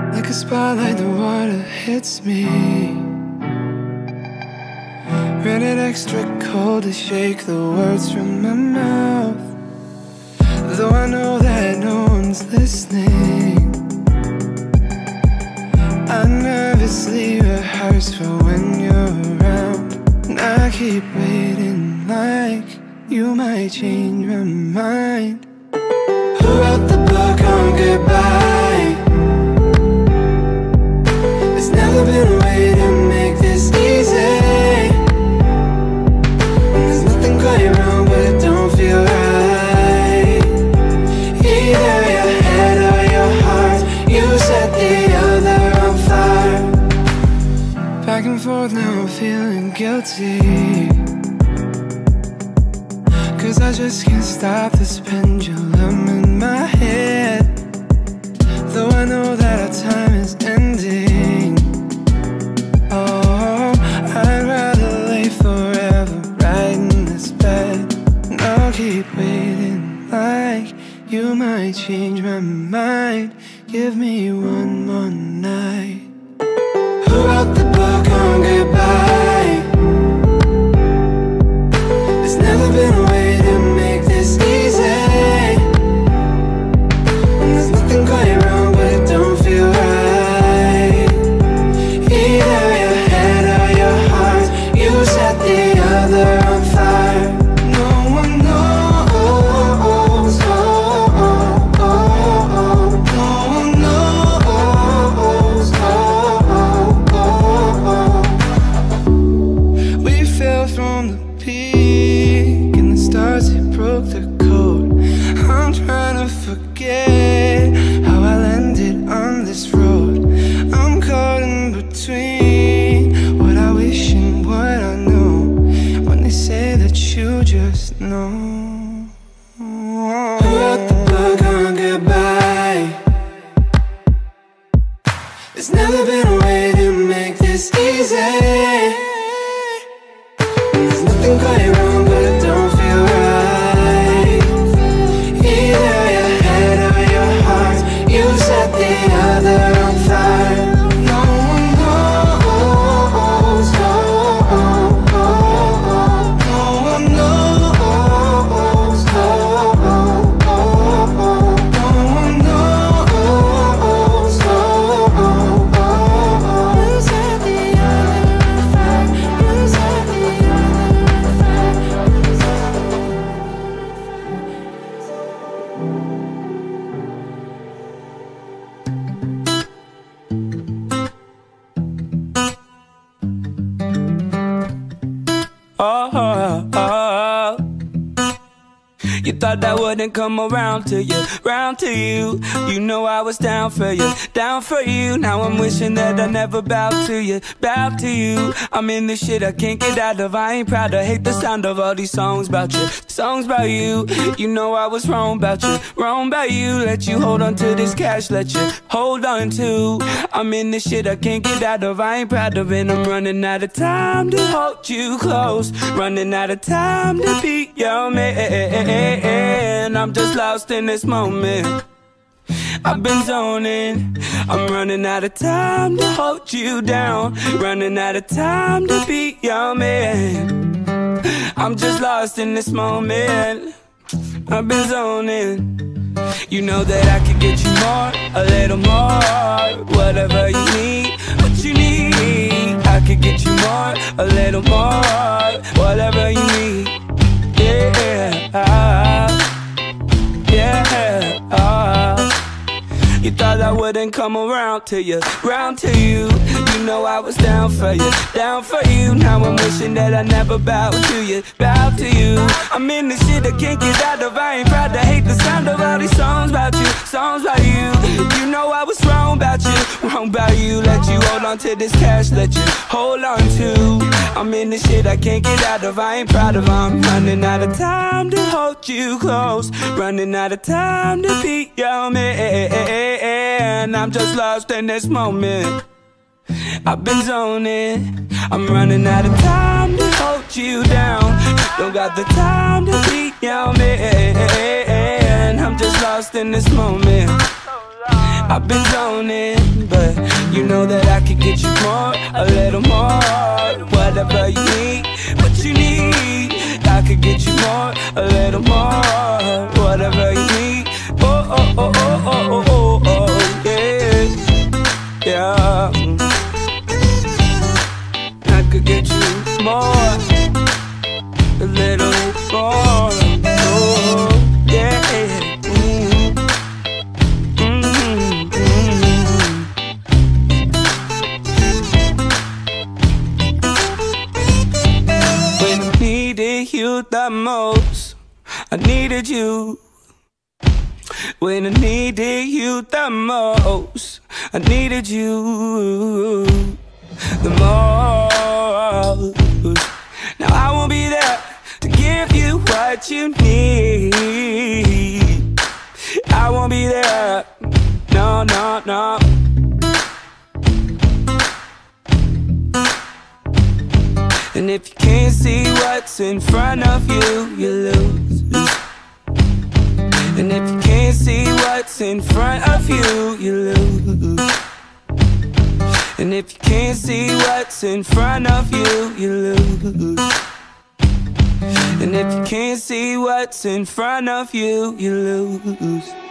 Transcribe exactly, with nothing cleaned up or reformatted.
Like a spotlight, the water hits me. Rented extra cold to shake the words from my mouth. Though I know that no one's listening, I nervously rehearse for when you're around. And I keep waiting like you might change my mind. Who wrote the book on goodbye? There's never been a way to make this easy. And there's nothing quite wrong, but it don't feel right. Either your head or your heart, you set the other on fire. Back and forth, now I'm feeling guilty, 'cause I just can't stop this pendulum in my head. Though I know that our time is ending, oh, I'd rather lay forever right in this bed. And I'll keep waiting like you might change my mind. Give me one more night. Who wrote the book on goodbye? There's never been a way to make this easy. And there's nothing quite wrong, but it don't feel right. Either your head or your heart, you set the other on fire. No one knows, oh, oh, oh, oh. No one knows, oh, oh, oh, oh. We fell from the peak, and the stars, they broke the code. I'm trying to forget how I landed on this road. I'm caught in between what I wish and what I know, when they say that you just know. Who wrote the book on goodbye? There's never been a way to make this easy. And there's nothing quite wrong, but it don't feel right. Either your head or your heart, you set the other on fire. No one knows, oh, oh, oh, oh. No one knows, oh, oh, oh, oh. No one knows, oh, oh, oh, oh. You set the other on fire. You set the other on Oh, oh, oh. You thought I wouldn't come around to you, round to you. You know I was down for you, down for you. Now I'm wishing that I never bowed to you, bowed to you. I'm in this shit I can't get out of. I ain't proud, I hate the sound of all these songs about you, songs about you. You know I was wrong about you, wrong about you. Let you hold on to this cash, let you hold on to. I'm in this shit I can't get out of. I ain't proud of it. I'm running out of time to hold you close, running out of time to be your man. I'm just lost in this moment. I've been zoning. I'm running out of time to hold you down, running out of time to be your man. I'm just lost in this moment. I've been zoning. You know that I could get you more, a little more. Whatever you need, what you need. I could get you more, a little more. Whatever you need. Yeah, yeah, uh. You thought I wouldn't come around to you, round to you. You know I was down for you, down for you. Now I'm wishing that I never bowed to you, bowed to you. I'm in this shit I can't get out of. I ain't proud, to hate the sound of all these songs about you, songs about you. You know I was wrong about you, wrong about you. Let you hold on to this cash, let you hold on to. I'm in this shit I can't get out of. I ain't proud of. I'm running out of time to hold you close, running out of time to be your man. I'm just lost in this moment. I've been zoning. I'm running out of time to hold you down. Don't got the time to be your man. I'm just lost in this moment. I've been zoning, but you know that I could get you more, a little more. Whatever you need, what you need, I could get you more, a little more. Whatever you need, oh, oh, oh, oh, oh, oh, oh, oh, yeah, yeah. I could get you more, a little more, oh, yeah. You the most, I needed you. When I needed you the most, I needed you the most. Now I won't be there to give you what you need. I won't be there, no, no, no. And if you can't see what's in front of you, you lose. And if you can't see what's in front of you, you lose. And if you can't see what's in front of you, you lose. And if you can't see what's in front of you, you lose.